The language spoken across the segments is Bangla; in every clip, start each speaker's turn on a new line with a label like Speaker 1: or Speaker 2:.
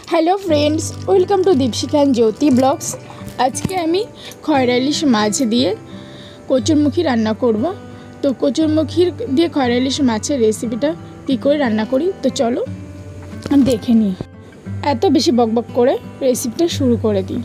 Speaker 1: Hello friends, welcome to Deepshikha and Jyoti blogs. आज के आमी खयरा इलिश माछ दिए कचुरमुखी रान्ना करब। तो कचुरमुखी दिए खयरा इलिश माछेर रेसिपिटा कि करे रान्ना करी तो चलो देखे नी। एत बेशी बकबक करे रेसिपिटा शुरू करे दी।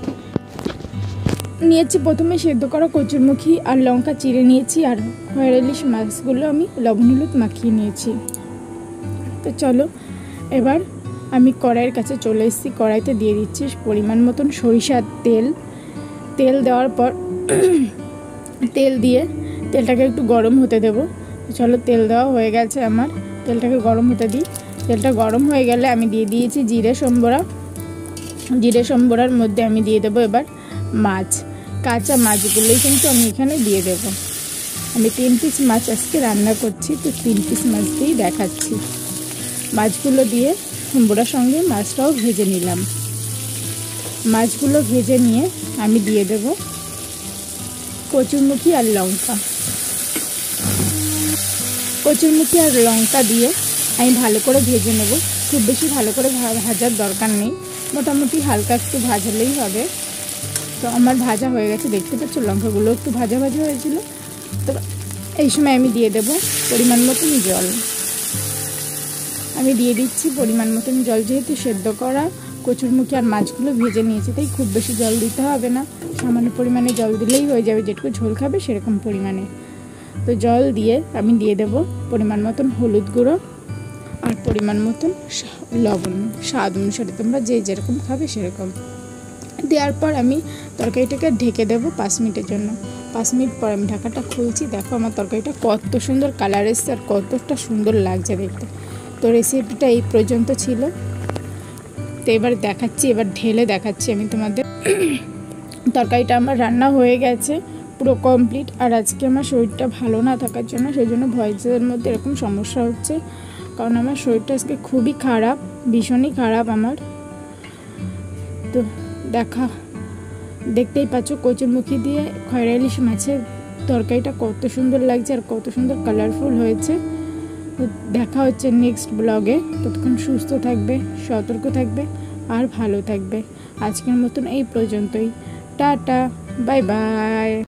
Speaker 1: निয়েছি प्रथमे सेদ্ধ करा कचुरमुखी और लंका चिरे निয়েছি और खयरा इलिश माछगुलो आमी लवण हलुद माखिए निয়েছি। तो चलो एबार आमी कड़ाइर काছে चले एसेছি। कड़ाইতে দিয়ে দিচ্ছি পরিমাণ মতন সরিষার তেল। তেল দেওয়ার পর তেল দিয়ে তেলটাকে একটু গরম হতে দেব। চলো তেল দেওয়া হয়ে গেছে আমার, তেলটাকে গরম হতে দিই। তেলটা গরম হয়ে গেলে আমি দিয়ে দিয়েছি জিরে সম্বরা। জিরে সম্বরার মধ্যে আমি দিয়ে দেব এবার মাছ। কাঁচা মাছগুলোই কিন্তু আমি এখানে দিয়ে দেব। আমি 3 পিস মাছ আজকে রান্না করছি, তো 3 পিস মাছ দিয়েই দেখাচ্ছি। মাছগুলো দিয়ে সম্বরার সঙ্গে মাছটাও ভেজে নিলাম। মাছগুলো ভেজে নিয়ে আমি দিয়ে দেব কচুরমুখী আর লঙ্কা। কচুরমুখী আর লঙ্কা দিয়ে আমি ভালো করে ভেজে নেব। খুব বেশি ভালো করে ভাজার দরকার নেই, মোটামুটি হালকা একটু ভাজলেই হবে। তো আমার ভাজা হয়ে গেছে, দেখতে পাচ্ছ লঙ্কাগুলো একটু ভাজা ভাজা হয়েছিল। তো এই সময় আমি দিয়ে দেব পরিমাণ মতন জল। আমি দিয়ে দিচ্ছি পরিমাণ মতন জল, যেহেতু সেদ্ধ করা কচুরমুখী আর মাছগুলো ভেজে নিয়েছি তাই খুব বেশি জল দিতে হবে না, সামান্য পরিমাণে জল দিলেই হয়ে যাবে, যেটুকু ঝোল খাবে সেরকম পরিমাণে। তো জল দিয়ে আমি দিয়ে দেব পরিমাণ মতন হলুদ গুঁড়ো আর পরিমাণ মতন লবণ, স্বাদ অনুসারে তোমরা যে যেরকম খাবে সেরকম। দেওয়ার পর আমি তরকারিটাকে ঢেকে দেবো 5 মিনিটের জন্য। 5 মিনিট পর আমি ঢাকাটা খুলছি, দেখো আমার তরকারিটা কত সুন্দর কালার এসছে আর কতটা সুন্দর লাগছে দেখতে। তো রেসিপিটা এই পর্যন্ত ছিল। তো এবার দেখাচ্ছি, এবার ঢেলে দেখাচ্ছি আমি তোমাদের। তরকারিটা আমার রান্না হয়ে গেছে পুরো কমপ্লিট। আর আজকে আমার শরীরটা ভালো না থাকার জন্য সেই জন্য ভয়েসের মধ্যে এরকম সমস্যা হচ্ছে, কারণ আমার শরীরটা আজকে খুবই খারাপ, ভীষণই খারাপ আমার। তো দেখতেই পাচ্ছ কচুরমুখী দিয়ে খয়রা ইলিশ মাছের তরকারিটা কত সুন্দর লাগছে আর কত সুন্দর কালারফুল হয়েছে। দেখা হচ্ছে নেক্সট ব্লগে। ততক্ষণ সুস্থ থাকবে, সতর্ক থাকবে আর ভালো থাকবে। আজকের মতন এই পর্যন্তই। Tata, bye by.